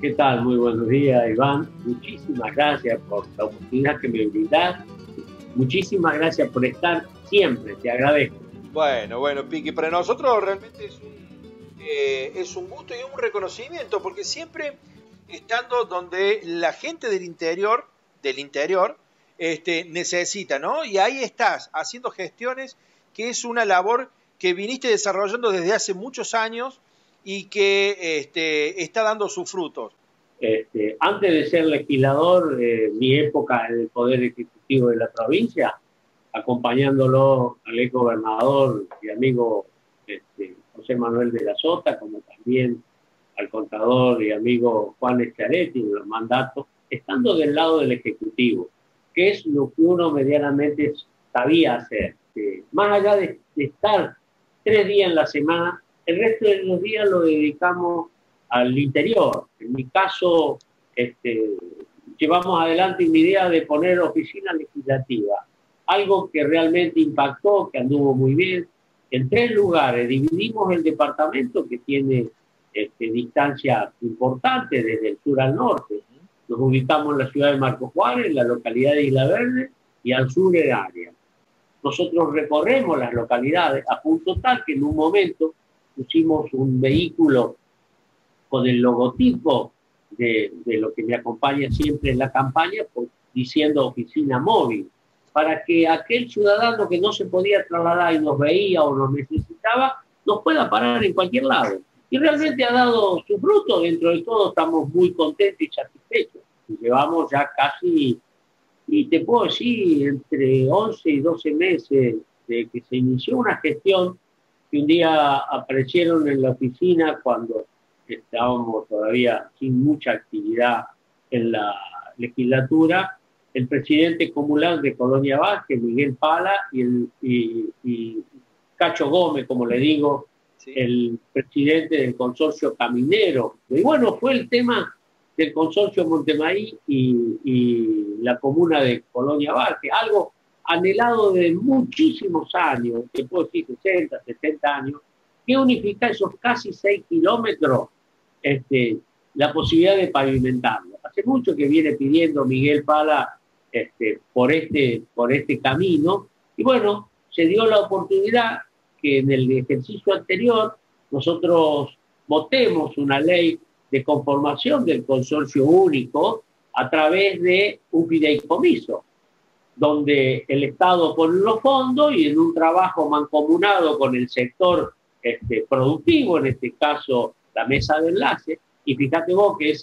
¿Qué tal? Muy buenos días, Iván. Muchísimas gracias por la oportunidad que me brindás. Muchísimas gracias por estar siempre, te agradezco. Bueno, Piqui, para nosotros realmente es un gusto y un reconocimiento, porque siempre estando donde la gente del interior, necesita, ¿no? Y ahí estás, haciendo gestiones, que es una labor que viniste desarrollando desde hace muchos años y que está dando sus frutos. Antes de ser legislador, mi época en el Poder Ejecutivo de la provincia, acompañándolo al ex gobernador y amigo José Manuel de la Sota, como también al contador y amigo Juan Schiaretti en los mandatos, estando del lado del Ejecutivo, que es lo que uno medianamente sabía hacer. Más allá de estar 3 días en la semana, el resto de los días lo dedicamos al interior. En mi caso, llevamos adelante mi idea de poner oficina legislativa, algo que realmente impactó, que anduvo muy bien. En 3 lugares dividimos el departamento, que tiene distancia importante desde el sur al norte. Nos ubicamos en la ciudad de Marcos Juárez, en la localidad de Isla Verde, y al sur del área. Nosotros recorremos las localidades a punto tal que en un momento pusimos un vehículo con el logotipo de lo que me acompaña siempre en la campaña, diciendo oficina móvil, para que aquel ciudadano que no se podía trasladar y nos veía o nos necesitaba, nos pueda parar en cualquier lado. Y realmente ha dado su fruto. Dentro de todo estamos muy contentos y satisfechos. Y llevamos ya casi, y te puedo decir, entre 11 y 12 meses de que se inició una gestión, que un día aparecieron en la oficina cuando estábamos todavía sin mucha actividad en la legislatura, el presidente comunal de Colonia Vázquez, Miguel Pala, y Cacho Gómez, como le digo, sí, el presidente del consorcio caminero. Y bueno, fue el tema del consorcio Montemaí y la comuna de Colonia Vázquez, algo anhelado de muchísimos años, que puedo decir 60, 70 años, que unifica esos casi 6 kilómetros, la posibilidad de pavimentarlo. Hace mucho que viene pidiendo Miguel Pala por este camino, y bueno, se dio la oportunidad que en el ejercicio anterior nosotros votemos una ley de conformación del consorcio único a través de un fideicomiso, donde el Estado pone los fondos y en un trabajo mancomunado con el sector productivo, en este caso la mesa de enlace, y fíjate vos que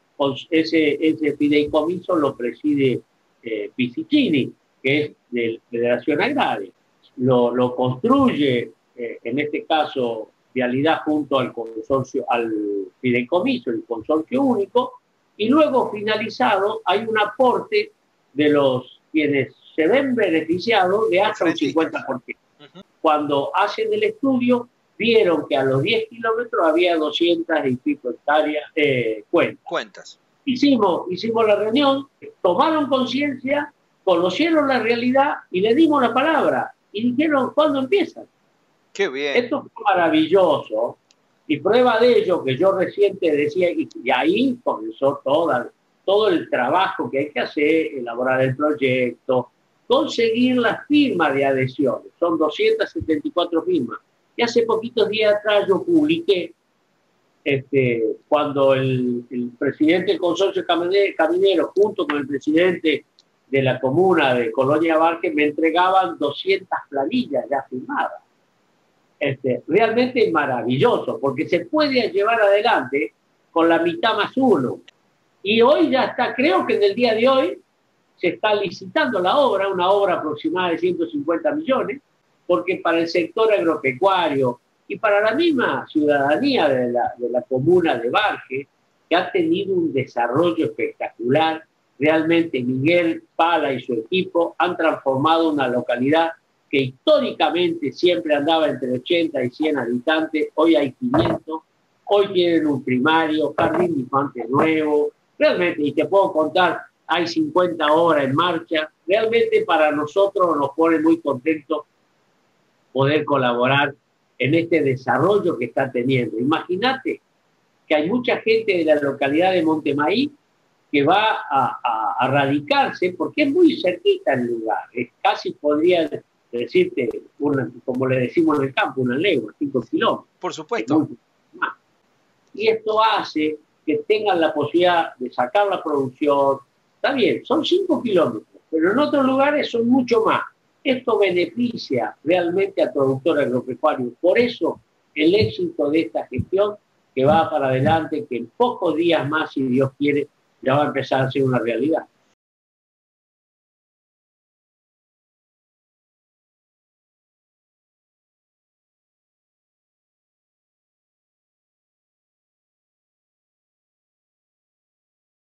ese fideicomiso lo preside Pisicini, que es de Federación Agraria. Lo construye, en este caso, Vialidad junto al consorcio, al fideicomiso, el consorcio único, y luego finalizado hay un aporte de los quienes se ven beneficiados de hasta un 50%. Cuando hacen el estudio, vieron que a los 10 kilómetros había 200 y pico hectáreas cuentas. Hicimos la reunión, tomaron conciencia, conocieron la realidad y le dimos la palabra. Y dijeron, ¿cuándo empiezan? ¡Qué bien! Esto fue maravilloso. Y prueba de ello, que yo recién te decía, y ahí comenzó todo el trabajo que hay que hacer, elaborar el proyecto, conseguir las firmas de adhesiones. Son 274 firmas. Y hace poquitos días atrás yo publiqué, cuando el presidente del consorcio caminero, junto con el presidente de la comuna de Colonia Vázquez, me entregaban 200 planillas ya firmadas. Realmente maravilloso, porque se puede llevar adelante con la mitad más uno. Y hoy ya está, creo que en el día de hoy se está licitando la obra, una obra aproximada de 150 millones, porque para el sector agropecuario y para la misma ciudadanía de la comuna de Vázquez, que ha tenido un desarrollo espectacular, realmente Miguel Pala y su equipo han transformado una localidad que históricamente siempre andaba entre 80 y 100 habitantes, hoy hay 500, hoy tienen un primario, jardín de infantes nuevo, realmente, y te puedo contar, hay 50 horas en marcha, realmente para nosotros nos pone muy contentos poder colaborar en este desarrollo que está teniendo. Imagínate que hay mucha gente de la localidad de Montemaí que va a radicarse, porque es muy cerquita el lugar, es casi, podría decirte, como le decimos en el campo, una legua, 5 kilómetros. Por supuesto. Y esto hace que tengan la posibilidad de sacar la producción. Está bien, son 5 kilómetros, pero en otros lugares son mucho más. Esto beneficia realmente al productor agropecuario. Por eso el éxito de esta gestión que va para adelante, que en pocos días más, si Dios quiere, ya va a empezar a ser una realidad.